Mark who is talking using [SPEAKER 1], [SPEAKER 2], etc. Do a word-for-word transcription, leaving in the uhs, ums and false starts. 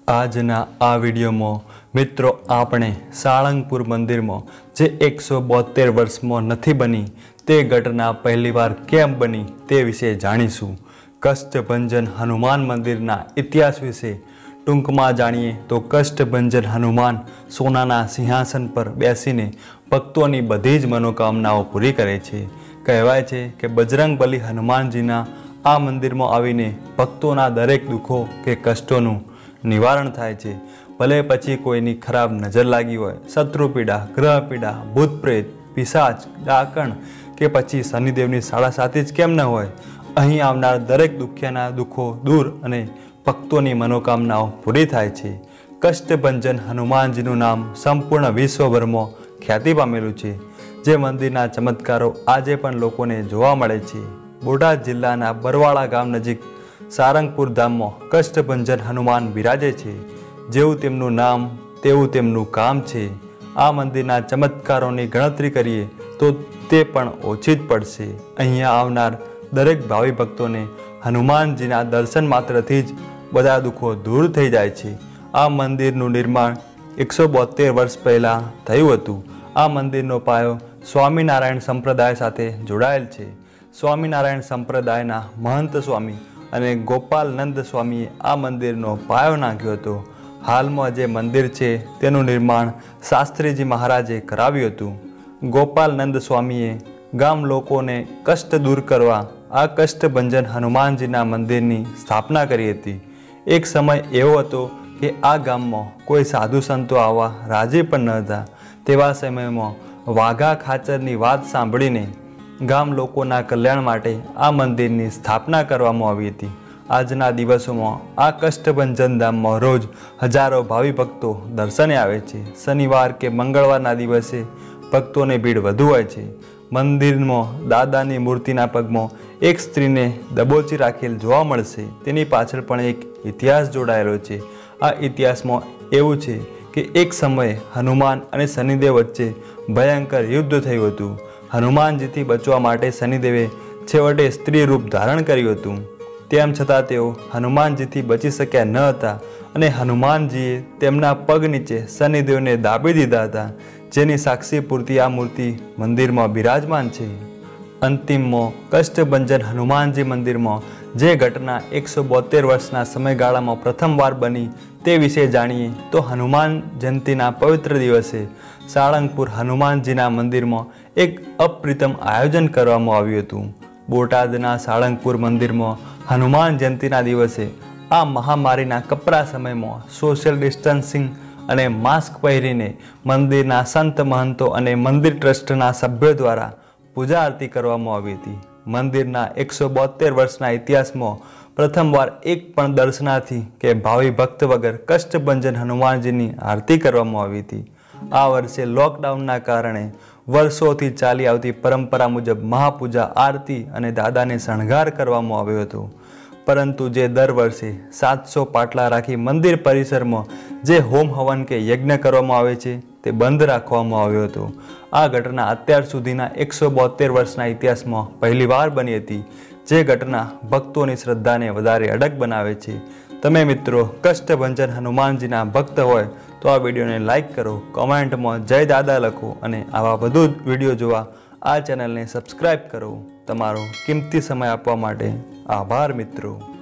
[SPEAKER 1] આજના આ વિડીયોમાં મિત્રો આપણે સાળંગપુર મંદિરમાં જે એકસો બોતેર વર્ષમાં નથી બની તે ઘટના પહેલીવાર કેમ બની તે વિશે જાણીશું। કષ્ટભંજન હનુમાન મંદિરના ઇતિહાસ વિશે ટૂંકમાં જાણીએ તો કષ્ટભંજન હનુમાન સોનાના સિંહાસન પર બેસીને ભક્તોની બધી જ મનોકામનાઓ પૂરી કરે છે। કહેવાય છે કે બજરંગબલી હનુમાનજીના આ મંદિરમાં આવીને ભક્તોના દરેક દુઃખો કે કષ્ટોનું નિવારણ થાય છે। ભલે પછી કોઈની ખરાબ નજર લાગી હોય, શત્રુ પીડા, ગ્રહ પીડા, ભૂત પ્રેત, પિશાચ, ડાકણ કે પછી શનિદેવની સાડા સાતી જ કેમ ન હોય, અહીં આવનાર દરેક દુખ્યાના દુઃખો દૂર અને ભક્તોની મનોકામનાઓ પૂરી થાય છે। કષ્ટભંજન હનુમાનજીનું નામ સંપૂર્ણ વિશ્વભરમાં ખ્યાતિ પામેલું છે, જે મંદિરના ચમત્કારો આજે પણ લોકોને જોવા મળે છે। બોટાદ જિલ્લાના બરવાળા ગામ નજીક સારંગપુર ધામમાં કષ્ટભંજન હનુમાન બિરાજે છે। જેવું તેમનું નામ તેવું તેમનું કામ છે। આ મંદિરના ચમત્કારોની ગણતરી કરીએ તો તે પણ ઓછી જ પડશે। અહીંયા આવનાર દરેક ભાવિ ભક્તોને હનુમાનજીના દર્શન માત્રથી જ બધા દુઃખો દૂર થઈ જાય છે। આ મંદિરનું નિર્માણ એકસો બોતેર વર્ષ પહેલાં થયું હતું। આ મંદિરનો પાયો સ્વામિનારાયણ સંપ્રદાય સાથે જોડાયેલ છે। સ્વામિનારાયણ સંપ્રદાયના મહંત સ્વામી અને ગોપાલનંદ સ્વામીએ આ મંદિરનો પાયો નાખ્યો હતો। હાલમાં જે મંદિર છે તેનું નિર્માણ શાસ્ત્રીજી મહારાજે કરાવ્યું હતું। ગોપાલનંદ સ્વામીએ ગામ લોકોને કષ્ટ દૂર કરવા આ કષ્ટભંજન હનુમાનજીના મંદિરની સ્થાપના કરી હતી। એક સમય એવો હતો કે આ ગામમાં કોઈ સાધુ સંતો આવવા રાજી પણ ન હતા। તેવા સમયમાં વાઘા ખાચરની વાત સાંભળીને ગામ લોકોના કલ્યાણ માટે આ મંદિરની સ્થાપના કરવામાં આવી હતી। આજના દિવસોમાં આ કષ્ટભંજન ધામમાં રોજ હજારો ભાવિ ભક્તો દર્શને આવે છે। શનિવાર કે મંગળવારના દિવસે ભક્તોની ભીડ વધુ હોય છે। મંદિરમાં દાદાની મૂર્તિના પગમાં એક સ્ત્રીને દબોચી રાખેલ જોવા મળશે। તેની પાછળ પણ એક ઇતિહાસ જોડાયેલો છે। આ ઇતિહાસમાં એવું છે કે એક સમયે હનુમાન અને શનિદેવ વચ્ચે ભયંકર યુદ્ધ થયું હતું। હનુમાનજીથી બચવા માટે શનિદેવે છેવટે સ્ત્રી રૂપ ધારણ કર્યું હતું। તેમ છતાં તેઓ હનુમાનજીથી બચી શક્યા ન હતા અને હનુમાનજીએ તેમના પગ નીચે શનિદેવને દાબી દીધા હતા, જેની સાક્ષી પૂરતી આ મૂર્તિ મંદિરમાં બિરાજમાન છે। અંતિમમાં કષ્ટભંજન હનુમાનજી મંદિરમાં જે ઘટના એકસો બોતેર વર્ષના સમયગાળામાં પ્રથમવાર બની તે વિશે જાણીએ તો હનુમાન જયંતિના પવિત્ર દિવસે સાળંગપુર હનુમાનજીના મંદિરમાં એક અપ્રિતમ આયોજન કરવામાં આવ્યું હતું। બોટાદના સાળંગપુર મંદિરમાં હનુમાન જયંતિના દિવસે આ મહામારીના કપરા સમયમાં સોશિયલ ડિસ્ટન્સિંગ અને માસ્ક પહેરીને મંદિરના સંત મહંતો અને મંદિર ટ્રસ્ટના સભ્યો દ્વારા પૂજા આરતી કરવામાં આવી હતી। મંદિરના એકસો બોતેર વર્ષના ઇતિહાસમાં પ્રથમવાર એક પણ દર્શનાર્થી કે ભાવિ ભક્ત વગર કષ્ટભંજન હનુમાનજીની આરતી કરવામાં આવી હતી। આ વર્ષે લોકડાઉનના કારણે વર્ષોથી ચાલી આવતી પરંપરા મુજબ મહાપૂજા આરતી અને દાદાને શણગાર કરવામાં આવ્યો હતો, પરંતુ જે દર વર્ષે સાતસો પાટલા રાખી મંદિર પરિસરમાં જે હોમ હવન કે યજ્ઞ કરવામાં આવે છે તે બંધ રાખવામાં આવ્યો હતો। આ ઘટના અત્યાર સુધીના એકસો બોતેર વર્ષના ઇતિહાસમાં પહેલીવાર બની હતી, જે ઘટના ભક્તોની શ્રદ્ધાને વધારે અડગ બનાવે છે। તમે મિત્રો કષ્ટભંજન હનુમાનજીના ભક્ત હોય તો આ વિડીયોને લાઇક કરો, કોમેન્ટમાં જય દાદા લખો અને આવા વધુ વિડીયો જોવા આ ચેનલને સબસ્ક્રાઈબ કરો। તમારો કિંમતી સમય આપવા માટે આભાર મિત્રો।